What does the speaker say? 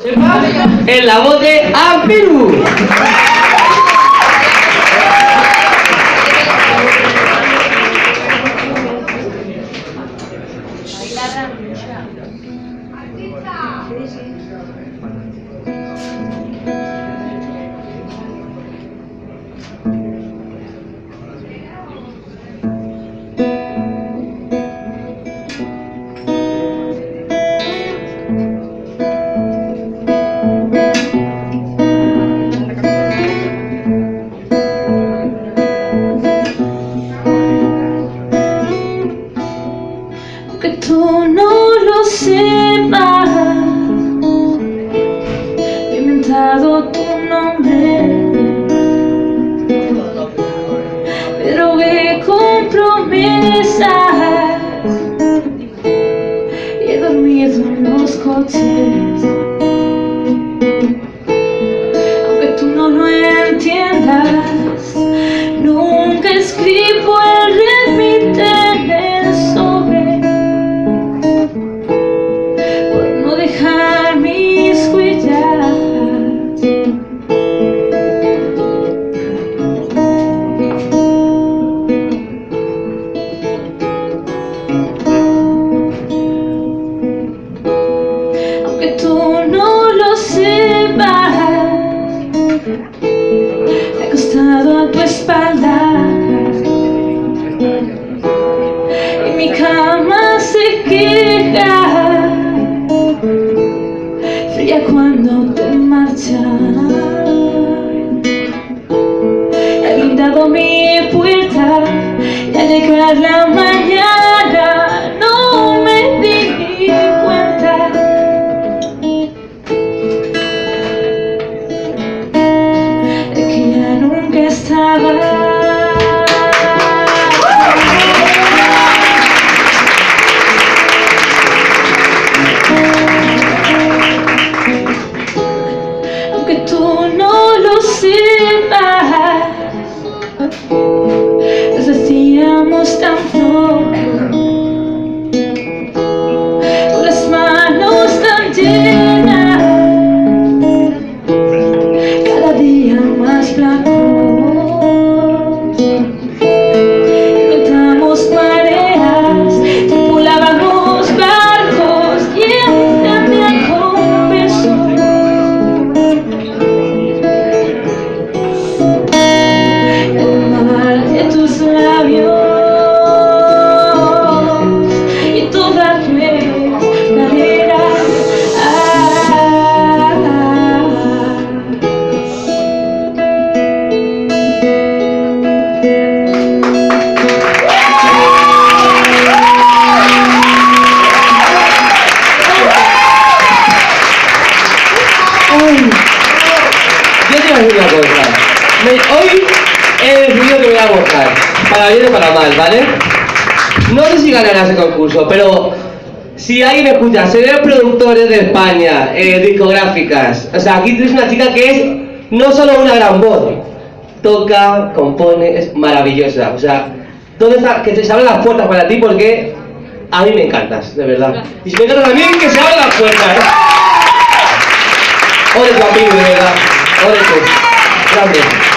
En la voz de Ampiru. Que tú no lo sepas, he inventado tu nombre, pero que con promesas y he dormido en los coches. Aunque tú no lo entiendas, nunca escribo el remite en el sobre, dejar mis huellas. Aunque tú no lo sepas, te he acostado a tu espalda y mi cama se queja fría cuando te marchas. He blindado mi puerta y al llegar la mañana no me di cuenta de que ya nunca estaba. Aunque tú no lo sepas, nos hacíamos tan flojos, con las manos tan llenas, cada día más blancos. Inventamos mareas, tripulábamos barcos y ella me confesó. Tus labios y toda tu manera. Yo te voy a decir una cosa. Hoy he decidido que me voy a borrar, para bien o para mal, ¿vale? No sé si ganarás el concurso, pero si alguien me escucha, se ven productores de España, discográficas, o sea, aquí tienes una chica que es no solo una gran voz, toca, compone, es maravillosa, o sea, ¿dónde está? Que se abran las puertas para ti porque a mí me encantas, de verdad. Y si me encantas también, que se abran las puertas, ¿eh? Ole tu amigo, de verdad, ole tú, grande.